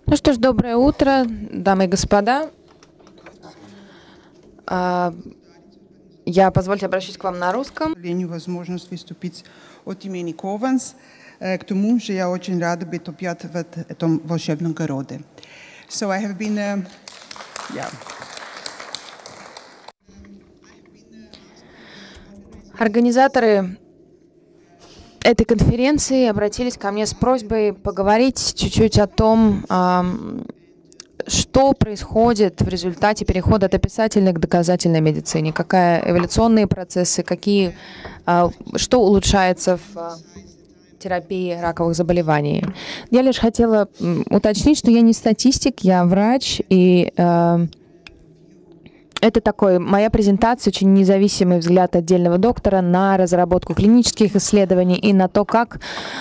Ну что ж, доброе утро, дамы и господа. Позвольте обращусь к вам на русском. Возможность выступить от имени Ковенс. К тому же я очень рада быть опять в этом волшебном городе. So I have been, Организаторы этой конференции обратились ко мне с просьбой поговорить чуть-чуть о том, что происходит в результате перехода от описательной к доказательной медицине, какие эволюционные процессы, что улучшается в терапии раковых заболеваний. Я лишь хотела уточнить, что я не статистик, я врач, и это моя презентация, очень независимый взгляд отдельного доктора на разработку клинических исследований и на то, как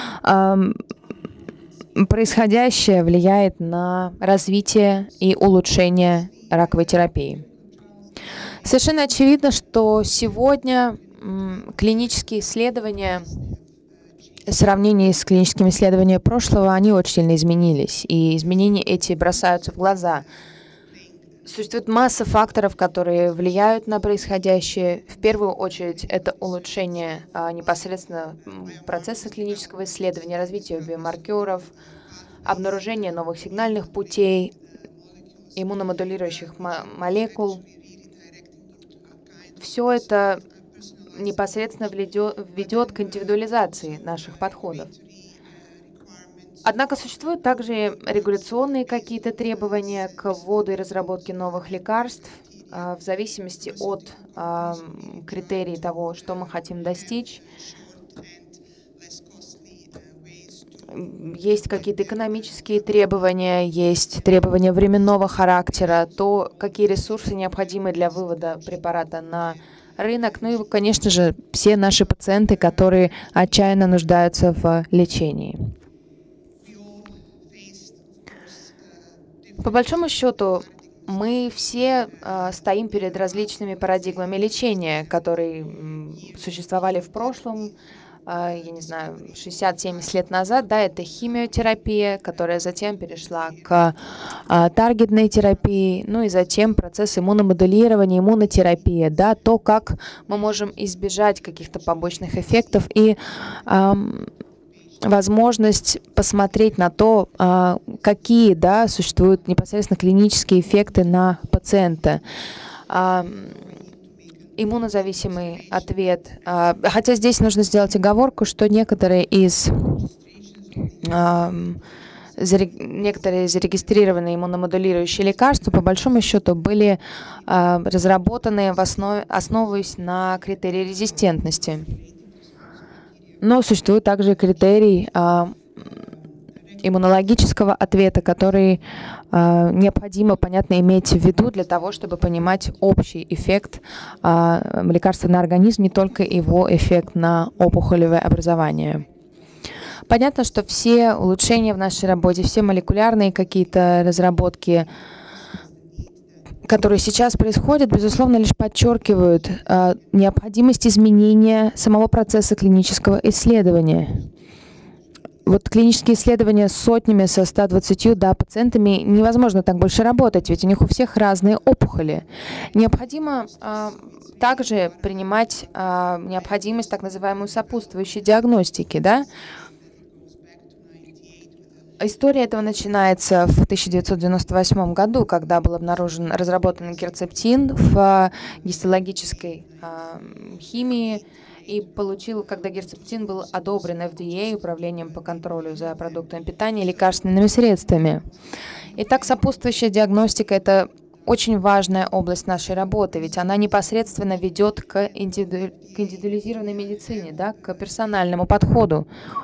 происходящее влияет на развитие и улучшение раковой терапии. Совершенно очевидно, что сегодня клинические исследования в сравнении с клиническими исследованиями прошлого, они очень сильно изменились, и изменения эти бросаются в глаза. Существует масса факторов, которые влияют на происходящее. В первую очередь, это улучшение непосредственно процесса клинического исследования, развитие биомаркеров, обнаружение новых сигнальных путей, иммуномодулирующих молекул. Все это непосредственно ведет к индивидуализации наших подходов. Однако существуют также регуляционные какие-то требования к вводу и разработке новых лекарств в зависимости от критерий того, что мы хотим достичь. Есть какие-то экономические требования, есть требования временного характера, то, какие ресурсы необходимы для вывода препарата на рынок, ну и, конечно же, все наши пациенты, которые отчаянно нуждаются в лечении. По большому счету, мы все стоим перед различными парадигмами лечения, которые существовали в прошлом, 60-70 лет назад. Да, это химиотерапия, которая затем перешла к таргетной терапии, ну и затем процесс иммуномоделирования, иммунотерапия, да, то, как мы можем избежать каких-то побочных эффектов и возможность посмотреть на то, какие, существуют непосредственно клинические эффекты на пациента. Иммунозависимый ответ. Хотя здесь нужно сделать оговорку, что некоторые зарегистрированные иммуномодулирующие лекарства, по большому счету, были разработаны основываясь на критерии резистентности. Но существует также критерий иммунологического ответа, который необходимо, понятно, иметь в виду для того, чтобы понимать общий эффект лекарства на организм, не только его эффект на опухолевое образование. Понятно, что все улучшения в нашей работе, все молекулярные какие-то разработки, которые сейчас происходят, безусловно, лишь подчеркивают необходимость изменения самого процесса клинического исследования. Вот клинические исследования с сотнями, со 120 пациентами невозможно так больше работать, ведь у них у всех разные опухоли. Необходимо также принимать необходимость так называемой сопутствующей диагностики, да? История этого начинается в 1998 году, когда был разработан герцептин в гистологической химии, и когда герцептин был одобрен FDA, Управлением по контролю за продуктами питания и лекарственными средствами. Итак, сопутствующая диагностика — это очень важная область нашей работы, ведь она непосредственно ведет к индивидуализированной медицине, да, к персональному подходу.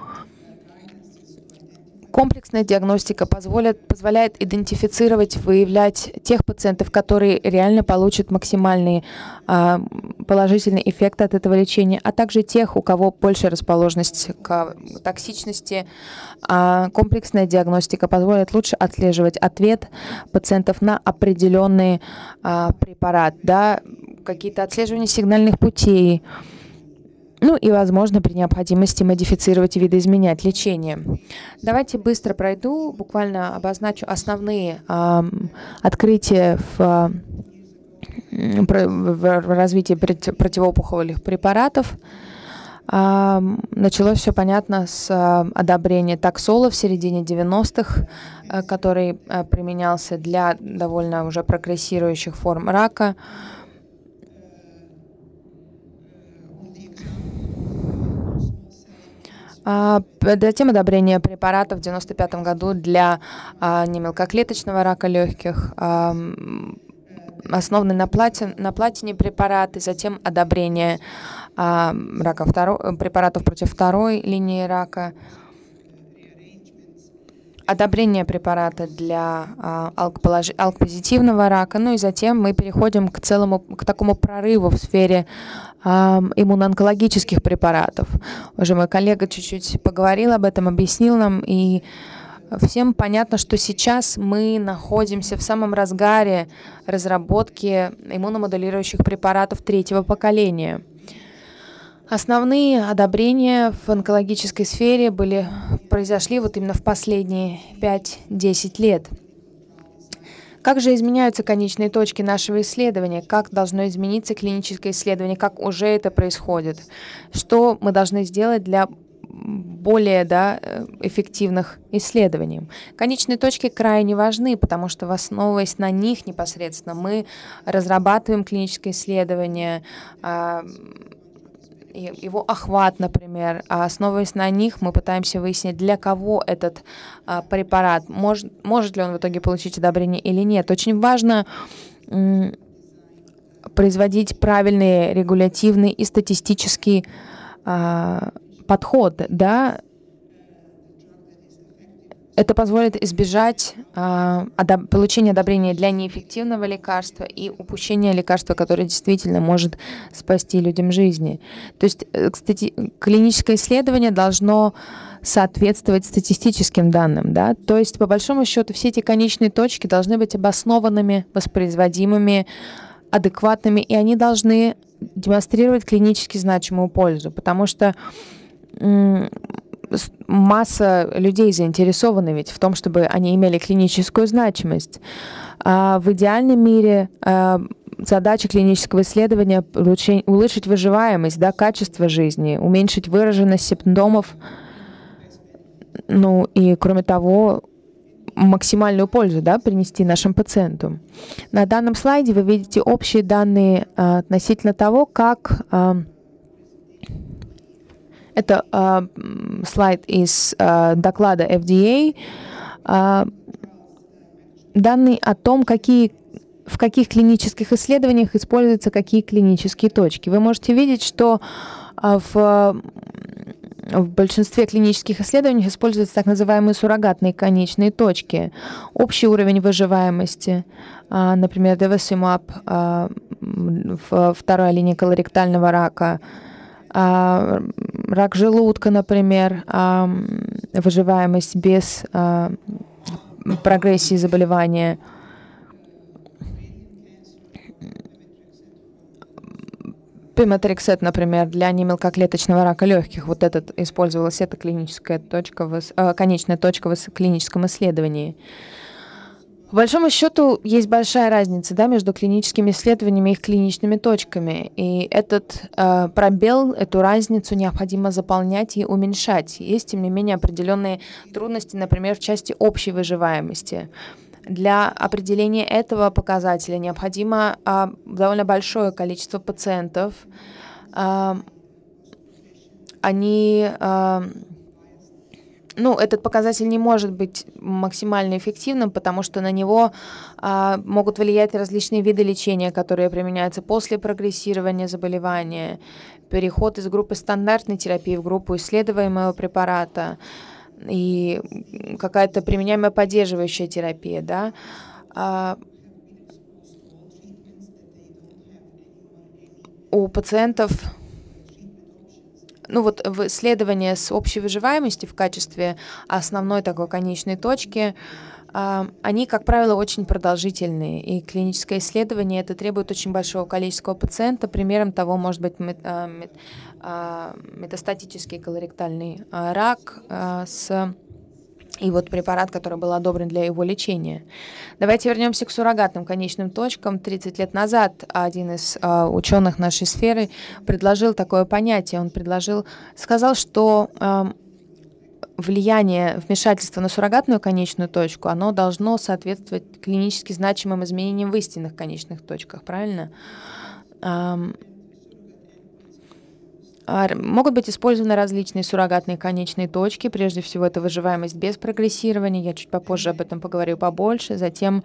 Комплексная диагностика позволяет идентифицировать, выявлять тех пациентов, которые реально получат максимальный положительный эффект от этого лечения, а также тех, у кого большая расположенность к токсичности. Комплексная диагностика позволит лучше отслеживать ответ пациентов на определенный препарат, да, какие-то отслеживания сигнальных путей. Ну и, возможно, при необходимости модифицировать и видоизменять лечение. Давайте быстро пройду, буквально обозначу основные открытия в развитии противоопухолевых препаратов. Началось все понятно с одобрения таксола в середине 90-х, который применялся для довольно уже прогрессирующих форм рака. Затем одобрение препаратов в 1995 году для немелкоклеточного рака легких, основанный на платине препараты, затем одобрение препаратов против второй линии рака, одобрение препарата для АЛК-позитивного рака, ну и затем мы переходим к такому прорыву в сфере иммуноонкологических препаратов. Уже мой коллега чуть-чуть поговорил об этом, объяснил нам, и всем понятно, что сейчас мы находимся в самом разгаре разработки иммуномодулирующих препаратов третьего поколения. Основные одобрения в онкологической сфере произошли вот именно в последние 5-10 лет. Как же изменяются конечные точки нашего исследования? Как должно измениться клиническое исследование? Как уже это происходит? Что мы должны сделать для более эффективных исследований? Конечные точки крайне важны, потому что, основываясь на них непосредственно, мы разрабатываем клиническое исследование, его охват, например, основываясь на них, мы пытаемся выяснить, для кого этот препарат, может ли он в итоге получить одобрение или нет. Очень важно производить правильный регулятивный и статистический подход, да. Это позволит избежать получения одобрения для неэффективного лекарства и упущения лекарства, которое действительно может спасти людям жизни. То есть, кстати, клиническое исследование должно соответствовать статистическим данным, да. То есть, по большому счету, все эти конечные точки должны быть обоснованными, воспроизводимыми, адекватными, и они должны демонстрировать клинически значимую пользу, потому что масса людей заинтересованы ведь в том, чтобы они имели клиническую значимость. В идеальном мире задача клинического исследования — улучшить выживаемость, да, качество жизни, уменьшить выраженность симптомов, ну и, кроме того, максимальную пользу, да, принести нашим пациентам. На данном слайде вы видите общие данные относительно того, как... Это слайд из доклада FDA, данные о том, в каких клинических исследованиях используются какие клинические точки. Вы можете видеть, что в большинстве клинических исследований используются так называемые суррогатные конечные точки. Общий уровень выживаемости, например, Devacimab, вторая линия колоректального рака, рак желудка, например, выживаемость без прогрессии заболевания. Пиматриксет, например, для немелкоклеточного рака легких. Вот использовалась эта клиническая точка, конечная точка в клиническом исследовании. По большому счету есть большая разница, да, между клиническими исследованиями и их клиничными точками. И этот пробел, эту разницу необходимо заполнять и уменьшать. Есть, тем не менее, определенные трудности, например, в части общей выживаемости. Для определения этого показателя необходимо довольно большое количество пациентов. Этот показатель не может быть максимально эффективным, потому что на него могут влиять различные виды лечения, которые применяются после прогрессирования заболевания, переход из группы стандартной терапии в группу исследуемого препарата и какая-то применяемая поддерживающая терапия, да. У пациентов... в исследовании с общей выживаемостью в качестве основной такой конечной точки они, как правило, очень продолжительные, и клиническое исследование это требует очень большого количества пациента. Примером того может быть метастатический колоректальный рак и вот препарат, который был одобрен для его лечения. Давайте вернемся к суррогатным конечным точкам. 30 лет назад один из ученых нашей сферы предложил такое понятие. Он сказал, что влияние вмешательства на суррогатную конечную точку, оно должно соответствовать клинически значимым изменениям в истинных конечных точках, правильно? Могут быть использованы различные суррогатные конечные точки. Прежде всего, это выживаемость без прогрессирования. Я чуть попозже об этом поговорю побольше. Затем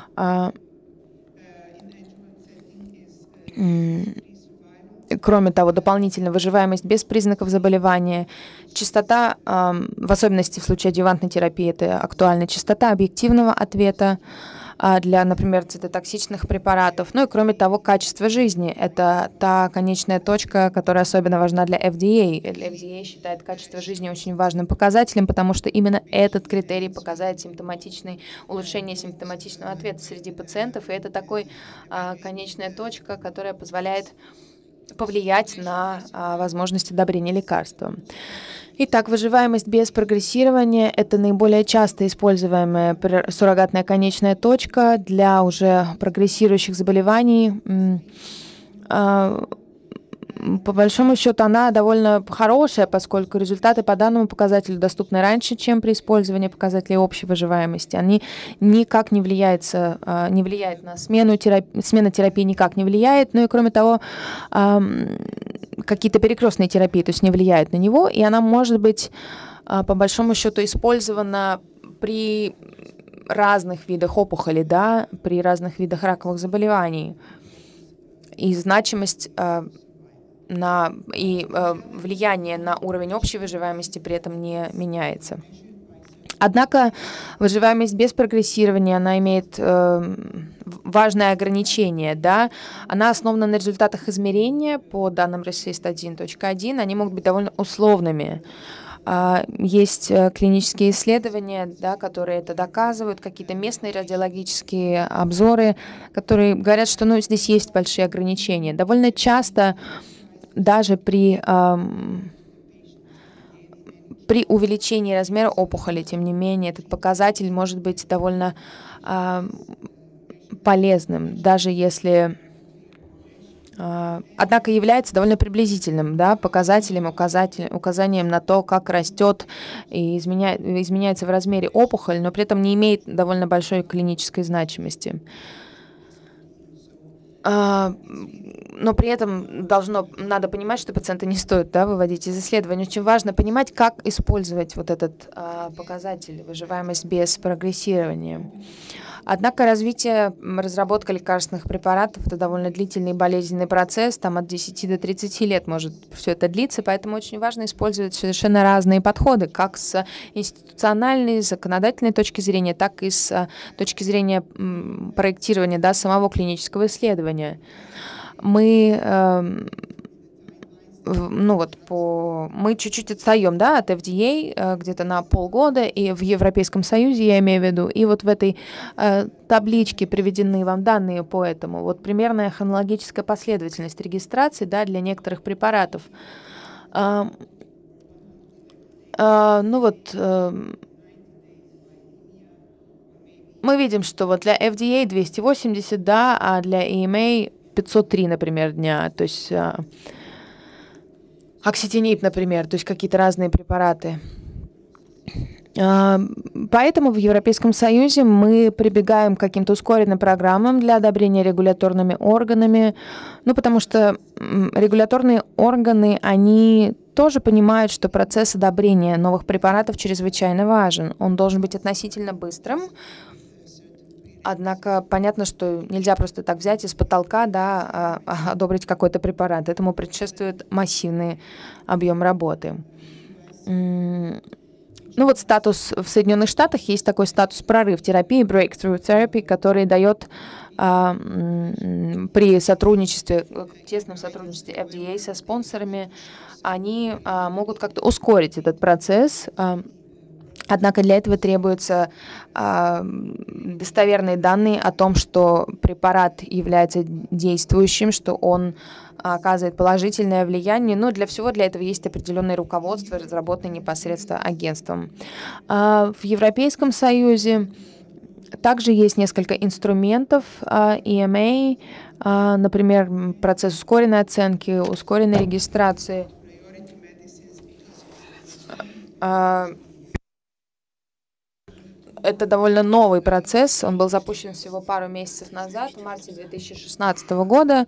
кроме того, дополнительно выживаемость без признаков заболевания, частота, в особенности в случае адъювантной терапии, это актуальна частота объективного ответа для, например, цитотоксичных препаратов. Ну и кроме того, качество жизни. Это та конечная точка, которая особенно важна для FDA. FDA считает качество жизни очень важным показателем, потому что именно этот критерий показывает улучшение симптоматичного ответа среди пациентов. И это такой конечная точка, которая позволяет повлиять на возможность одобрения лекарства. Итак, выживаемость без прогрессирования – это наиболее часто используемая суррогатная конечная точка для уже прогрессирующих заболеваний. По большому счету она довольно хорошая, поскольку результаты по данному показателю доступны раньше, чем при использовании показателей общей выживаемости. Они никак не влияют на смена терапии никак не влияет, ну и кроме того, какие-то перекрестные терапии, то есть не влияют на него, и она может быть по большому счету использована при разных видах опухолей, да, при разных видах раковых заболеваний. И значимость влияние на уровень общей выживаемости при этом не меняется. Однако выживаемость без прогрессирования, она имеет важное ограничение, да? Она основана на результатах измерения по данным RECIST 1.1, они могут быть довольно условными. Есть клинические исследования, да, которые это доказывают, какие-то местные радиологические обзоры, которые говорят, что здесь есть большие ограничения. Довольно часто даже при увеличении размера опухоли, тем не менее, этот показатель может быть довольно полезным, даже если, однако, является довольно приблизительным, да, показателем, указанием на то, как растет и изменяется в размере опухоль, но при этом не имеет довольно большой клинической значимости. Но при этом надо понимать, что пациента не стоит, да, выводить из исследований. Очень важно понимать, как использовать вот этот показатель, выживаемость без прогрессирования. Однако разработка лекарственных препаратов – это довольно длительный и болезненный процесс, там от 10 до 30 лет может все это длиться, поэтому очень важно использовать совершенно разные подходы, как с институциональной, законодательной точки зрения, так и с точки зрения проектирования, да, самого клинического исследования. Мы чуть-чуть отстаем, да, от FDA где-то на полгода, и в Европейском Союзе, я имею в виду, и вот в этой табличке приведены вам данные по этому. Вот примерная хронологическая последовательность регистрации, да, для некоторых препаратов. Мы видим, что вот для FDA 280, да, а для EMA 503, например, дня, то есть окситинип, например, то есть какие-то разные препараты. Поэтому в Европейском Союзе мы прибегаем к каким-то ускоренным программам для одобрения регуляторными органами, потому что регуляторные органы, они тоже понимают, что процесс одобрения новых препаратов чрезвычайно важен. Он должен быть относительно быстрым, однако понятно, что нельзя просто так взять из потолка, да, одобрить какой-то препарат. Этому предшествует массивный объем работы. Статус в Соединенных Штатах, есть такой статус прорыв терапии, breakthrough therapy, который дает при тесном сотрудничестве FDA со спонсорами, они могут как-то ускорить этот процесс. Однако для этого требуются достоверные данные о том, что препарат является действующим, что он оказывает положительное влияние. Но для всего для этого есть определенные руководства, разработанные непосредственно агентством. В Европейском Союзе также есть несколько инструментов EMA, например, процесс ускоренной оценки, ускоренной регистрации. Это довольно новый процесс, он был запущен всего пару месяцев назад, в марте 2016 года.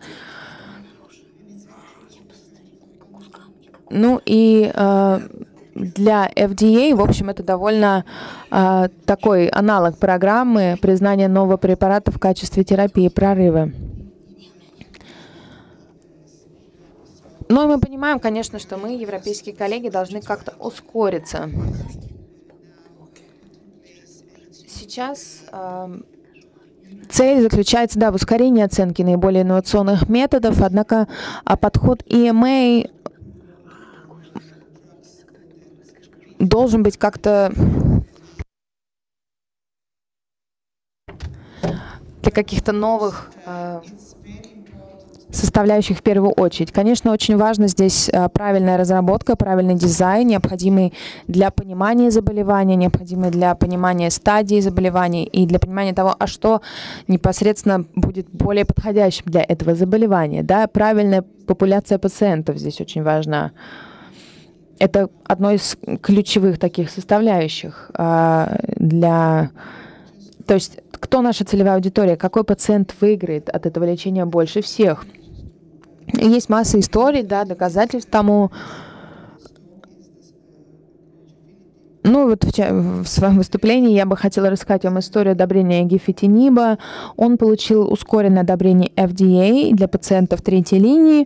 Ну и для FDA, в общем, это довольно такой аналог программы признания нового препарата в качестве терапии прорыва. Но мы понимаем, конечно, что мы, европейские коллеги, должны как-то ускориться. Сейчас цель заключается, да, в ускорении оценки наиболее инновационных методов, однако подход EMA должен быть как-то для каких-то новых составляющих в первую очередь. Конечно, очень важно здесь правильная разработка, правильный дизайн, необходимый для понимания заболевания, необходимый для понимания стадии заболевания и для понимания того, а что непосредственно будет более подходящим для этого заболевания. Да? Правильная популяция пациентов здесь очень важна. Это одно из ключевых таких составляющих для... То есть, кто наша целевая аудитория, какой пациент выиграет от этого лечения больше всех. Есть масса историй, да, доказательств тому. Ну, вот в своем выступлении я бы хотела рассказать вам историю одобрения гифетиниба. Он получил ускоренное одобрение FDA для пациентов третьей линии.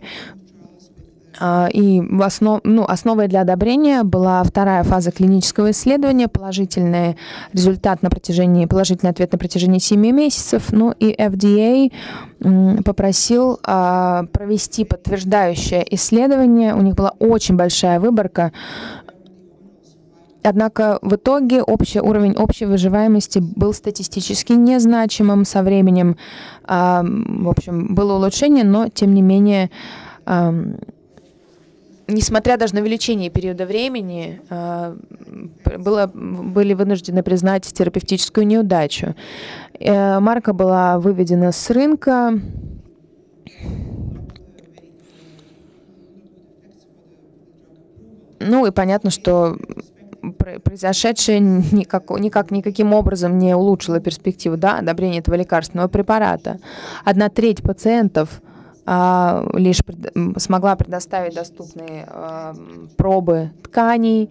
И основой для одобрения была вторая фаза клинического исследования, положительный ответ на протяжении 7 месяцев. Ну и FDA попросил провести подтверждающее исследование. У них была очень большая выборка. Однако в итоге уровень общей выживаемости был статистически незначимым со временем. В общем, было улучшение, но тем не менее... Несмотря даже на увеличение периода времени, были вынуждены признать терапевтическую неудачу. Марка была выведена с рынка. Ну и понятно, что произошедшее никаким образом не улучшило перспективу, да, одобрения этого лекарственного препарата. 1/3 пациентов лишь смогла предоставить доступные пробы тканей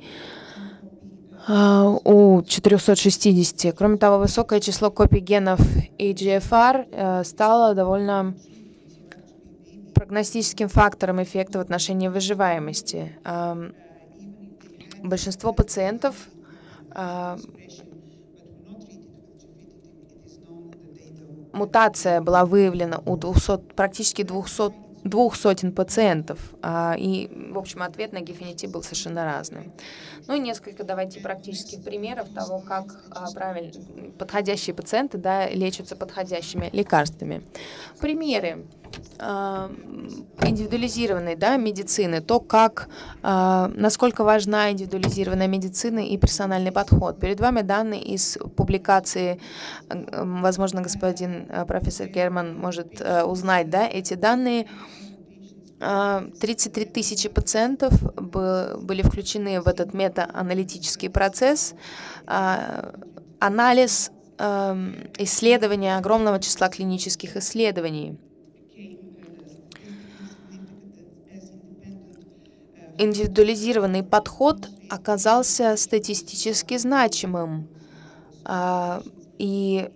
у 460. Кроме того, высокое число копий генов EGFR стало довольно прогностическим фактором эффекта в отношении выживаемости. Большинство пациентов мутация была выявлена у практически 200 пациентов, и, в общем, ответ на гифенитиб был совершенно разным. Ну и несколько, давайте, практических примеров того, как правильно подходящие пациенты, да, лечатся подходящими лекарствами. Примеры индивидуализированной, да, медицины, то, насколько важна индивидуализированная медицина и персональный подход. Перед вами данные из публикации, возможно, господин профессор Герман может узнать, да, эти данные. 33 тысячи пациентов были включены в этот мета-аналитический процесс. Анализ исследования огромного числа клинических исследований. Индивидуализированный подход оказался статистически значимым и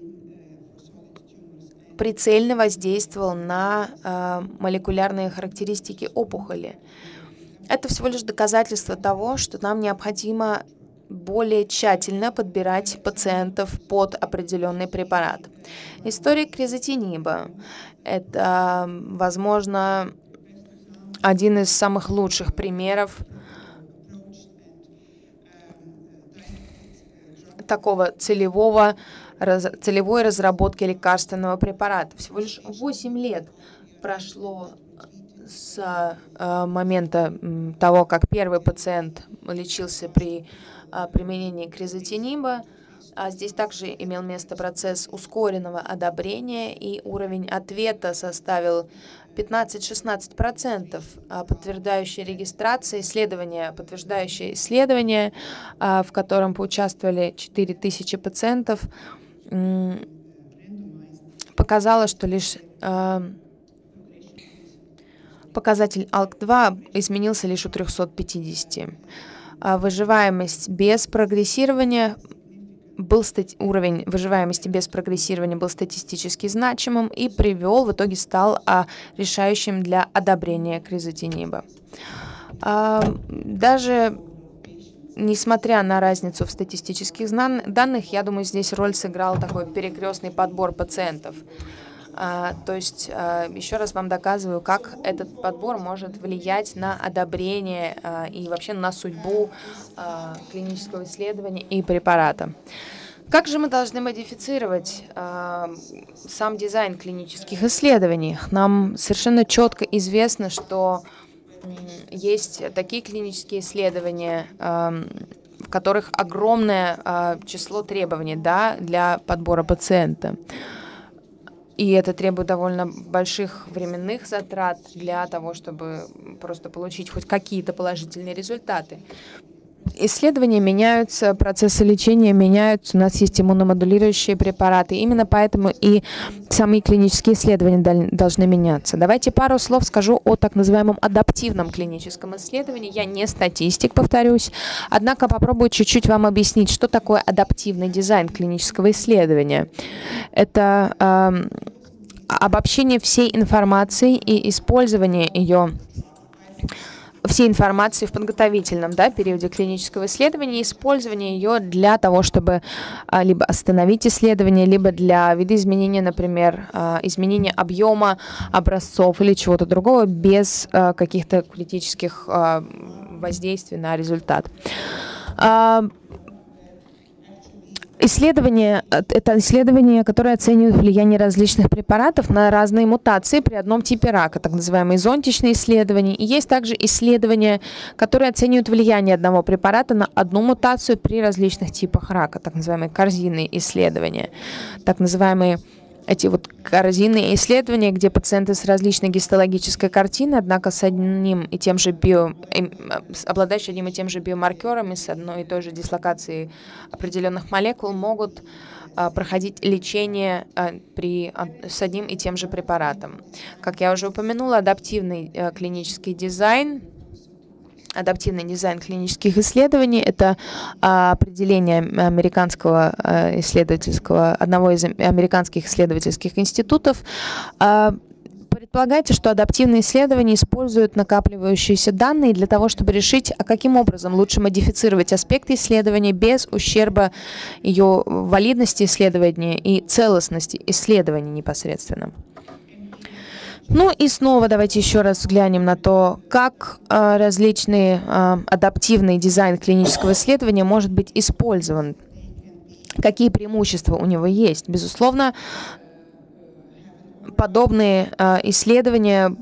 прицельно воздействовал на молекулярные характеристики опухоли. Это всего лишь доказательство того, что нам необходимо более тщательно подбирать пациентов под определенный препарат. История кризотиниба – это, возможно, один из самых лучших примеров такого целевой разработки лекарственного препарата. Всего лишь 8 лет прошло с момента того, как первый пациент лечился при применении кризотиниба. Здесь также имел место процесс ускоренного одобрения, и уровень ответа составил 15-16%, подтверждающие исследование, в котором поучаствовали 4000 пациентов, показало, что лишь показатель ALK2 изменился лишь у 350. Выживаемость без прогрессирования уровень выживаемости без прогрессирования был статистически значимым и в итоге стал решающим для одобрения кризотиниба. Даже несмотря на разницу в статистических данных, я думаю, здесь роль сыграл такой перекрестный подбор пациентов. То есть, еще раз вам доказываю, как этот подбор может влиять на одобрение и вообще на судьбу клинического исследования и препарата. Как же мы должны модифицировать сам дизайн клинических исследований? Нам совершенно четко известно, что есть такие клинические исследования, в которых огромное число требований, да, для подбора пациента. И это требует довольно больших временных затрат для того, чтобы просто получить хоть какие-то положительные результаты. Исследования меняются, процессы лечения меняются, у нас есть иммуномодулирующие препараты. Именно поэтому и сами клинические исследования должны меняться. Давайте пару слов скажу о так называемом адаптивном клиническом исследовании. Я не статистик, повторюсь, однако попробую чуть-чуть вам объяснить, что такое адаптивный дизайн клинического исследования. Это обобщение всей информации и использование всей информации в подготовительном, да, периоде клинического исследования, использование ее для того, чтобы либо остановить исследование, либо для видоизменения, например, изменения объема образцов или чего-то другого без каких-то критических воздействий на результат. Исследование – это исследование, которое оценивает влияние различных препаратов на разные мутации при одном типе рака, так называемые зонтичные исследования. И есть также исследования, которые оценивают влияние одного препарата на одну мутацию при различных типах рака, так называемые корзинные исследования, так называемые эти вот корзинные исследования, где пациенты с различной гистологической картиной, однако с одним и тем же обладающие одним и тем же биомаркерами, с одной и той же дислокацией определенных молекул, могут проходить лечение с одним и тем же препаратом. Как я уже упомянула, адаптивный дизайн клинических исследований – это определение одного из американских исследовательских институтов. Предполагается, что адаптивные исследования используют накапливающиеся данные для того, чтобы решить, каким образом лучше модифицировать аспекты исследования без ущерба ее валидности исследования и целостности исследования непосредственно. Ну и снова давайте еще раз взглянем на то, как различный адаптивный дизайн клинического исследования может быть использован, какие преимущества у него есть. Безусловно, подобные исследования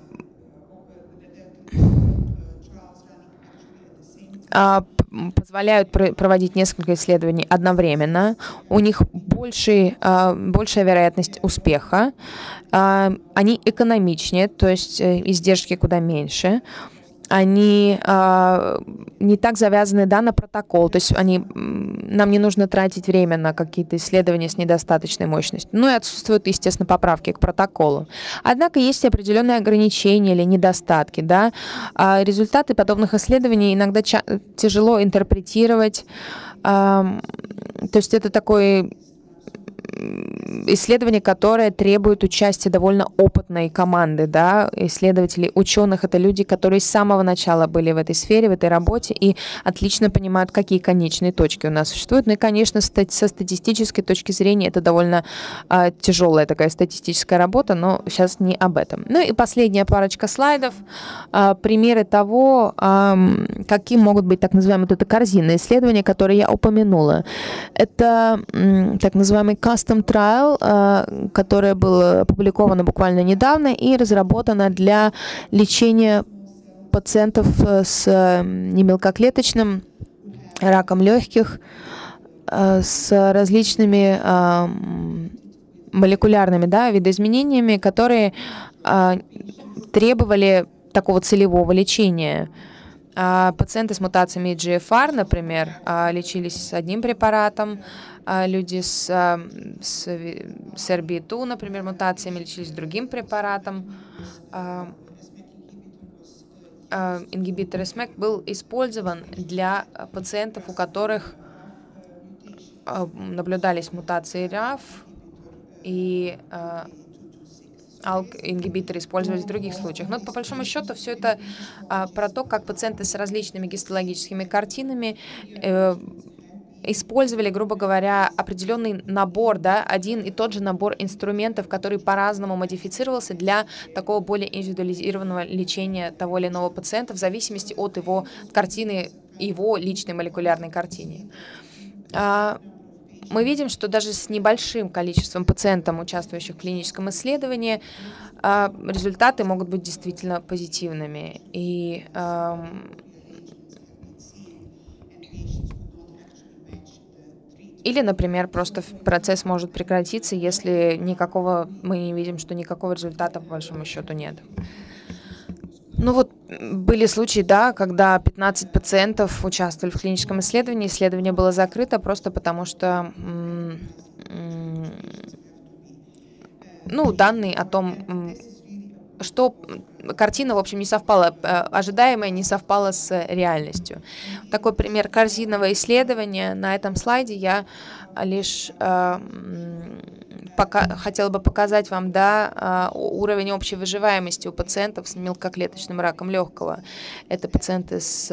позволяют проводить несколько исследований одновременно. У них большая вероятность успеха. Они экономичнее, то есть издержки куда меньше. Они не так завязаны, да, на протокол, то есть нам не нужно тратить время на какие-то исследования с недостаточной мощностью. Ну и отсутствуют, естественно, поправки к протоколу. Однако есть определенные ограничения или недостатки, да. Результаты подобных исследований иногда тяжело интерпретировать, то есть это такой исследование, которое требует участия довольно опытной команды, да, исследователей, ученых. Это люди, которые с самого начала были в этой сфере, в этой работе и отлично понимают, какие конечные точки у нас существуют. Ну и, конечно, со статистической точки зрения это довольно тяжелая такая статистическая работа, но сейчас не об этом. Ну и последняя парочка слайдов. Примеры того, каким могут быть так называемые вот это корзинные исследования, которые я упомянула. Это так называемый custom trial, которое было опубликовано буквально недавно и разработано для лечения пациентов с немелкоклеточным раком легких, с различными молекулярными, да, видоизменениями, которые требовали такого целевого лечения. Пациенты с мутациями EGFR, например, лечились с одним препаратом, люди с SERB2, например, мутациями лечились другим препаратом. Ингибитор SMAC был использован для пациентов, у которых наблюдались мутации RAF, и ALK-ингибиторы использовались в других случаях. Но по большому счету все это про то, как пациенты с различными гистологическими картинами использовали, грубо говоря, определенный набор, да, один и тот же набор инструментов, который по-разному модифицировался для такого более индивидуализированного лечения того или иного пациента в зависимости от его картины, его личной молекулярной картине. Мы видим, что даже с небольшим количеством пациентов, участвующих в клиническом исследовании, результаты могут быть действительно позитивными. Или, например, просто процесс может прекратиться, если мы не видим, что никакого результата по большому счету нет. Ну вот были случаи, да, когда 15 пациентов участвовали в клиническом исследовании, исследование было закрыто просто потому, что данные о том, что картина, в общем, не совпала, ожидаемое не совпало с реальностью. Такой пример корзинного исследования. На этом слайде я лишь хотела бы показать вам, да, уровень общей выживаемости у пациентов с мелкоклеточным раком легкого. Это пациенты с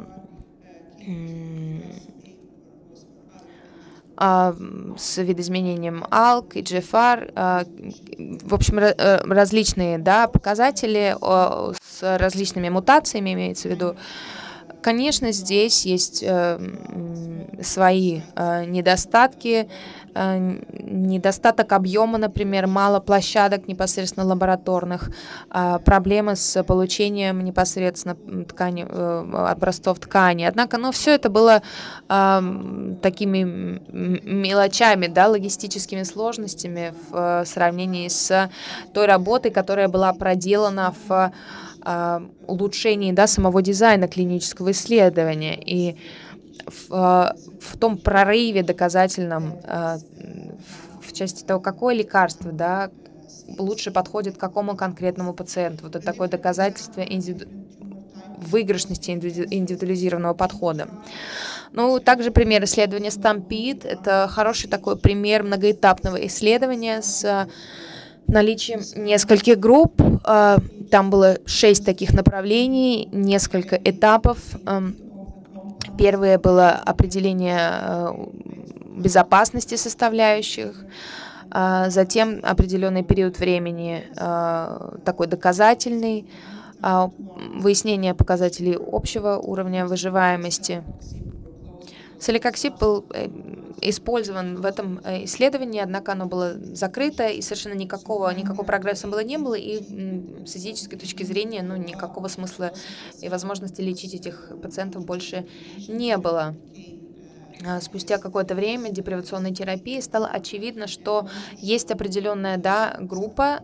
видоизменением ALK, EGFR, в общем, различные, да, показатели с различными мутациями, имеется в виду. Конечно, здесь есть свои недостатки. Недостаток объема, например, мало площадок непосредственно лабораторных, проблемы с получением непосредственно образцов ткани. Однако, все это было такими мелочами, да, логистическими сложностями в сравнении с той работой, которая была проделана в улучшении, да, самого дизайна клинического исследования и в том прорыве доказательном в части того, какое лекарство, да, лучше подходит к какому конкретному пациенту. Вот это такое доказательство выигрышности индивидуализированного подхода. Ну, также пример исследования STAMPEDE. Это хороший такой пример многоэтапного исследования с наличием нескольких групп. Там было 6 таких направлений, несколько этапов. Первое было определение безопасности составляющих, затем определенный период времени такой доказательный, выяснение показателей общего уровня выживаемости. Соликоксиб был использован в этом исследовании, однако оно было закрыто, и совершенно никакого прогресса не было, и с этической точки зрения никакого смысла и возможности лечить этих пациентов больше не было. Спустя какое-то время депривационной терапии стало очевидно, что есть определенная, да, группа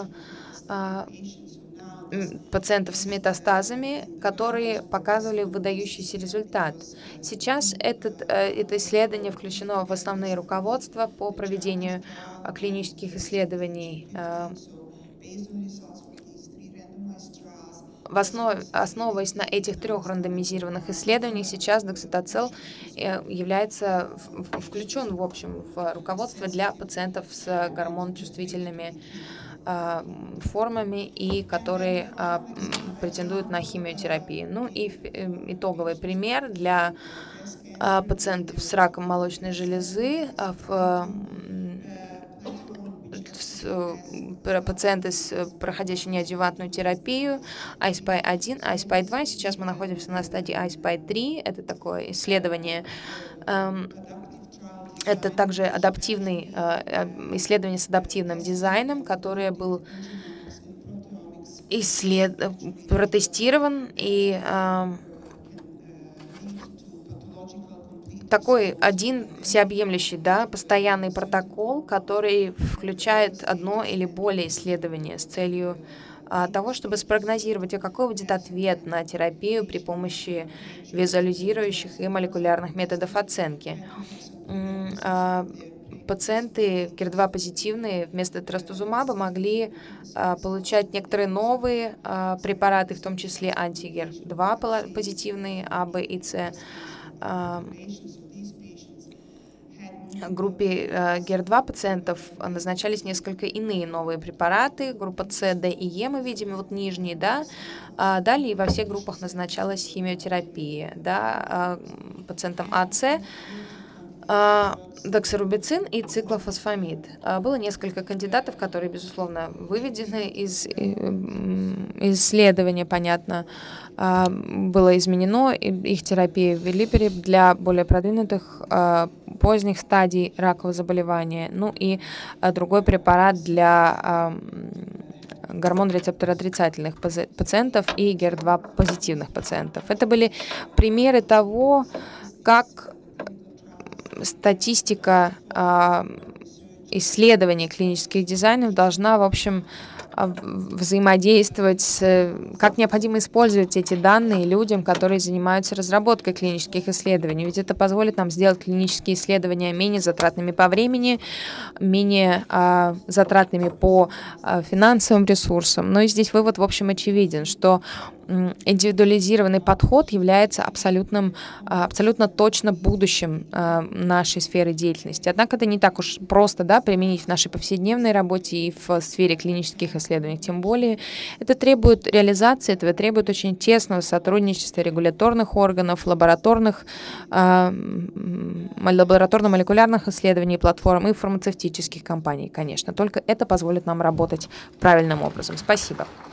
пациентов с метастазами, которые показывали выдающийся результат. Сейчас это исследование включено в основные руководства по проведению клинических исследований Основываясь на этих 3 рандомизированных исследованиях, сейчас докситоцил является включен, в общем, в руководство для пациентов с гормоночувствительными формами и которые претендуют на химиотерапию. Ну и итоговый пример для пациентов с раком молочной железы, пациенты, проходящие неадъювантную терапию, I-SPY-1, I-SPY-2. Сейчас мы находимся на стадии I-SPY-3. Это такое исследование. Это также исследование с адаптивным дизайном, которое был протестирован и такой один всеобъемлющий, да, постоянный протокол, который включает одно или более исследований с целью того, чтобы спрогнозировать, какой будет ответ на терапию при помощи визуализирующих и молекулярных методов оценки. Пациенты KIR2 позитивные вместо трастузумаба могли получать некоторые новые препараты, в том числе анти-KIR2 позитивные А, Б и С. Группе KIR2 пациентов назначались несколько иные новые препараты. Группа С, Д и Е мы видим, вот нижние, да. Далее во всех группах назначалась химиотерапия, да, пациентам АЦ, доксорубицин и циклофосфамид. Было несколько кандидатов, которые, безусловно, выведены из исследования, понятно, было изменено их терапия в Вилипере для более продвинутых поздних стадий ракового заболевания. Ну и другой препарат для гормон-рецептор отрицательных пациентов и KIR2 позитивных пациентов. Это были примеры того, как статистика исследований клинических дизайнов должна, в общем, взаимодействовать как необходимо использовать эти данные людям, которые занимаются разработкой клинических исследований. Ведь это позволит нам сделать клинические исследования менее затратными по времени, менее затратными по финансовым ресурсам. Но и здесь вывод, в общем, очевиден, что индивидуализированный подход является абсолютно точно будущим нашей сферы деятельности. Однако это не так уж просто, да, применить в нашей повседневной работе и в сфере клинических исследований. Тем более это требует реализации, этого требует очень тесного сотрудничества регуляторных органов, лабораторно-молекулярных исследований, платформ и фармацевтических компаний, конечно. Только это позволит нам работать правильным образом. Спасибо.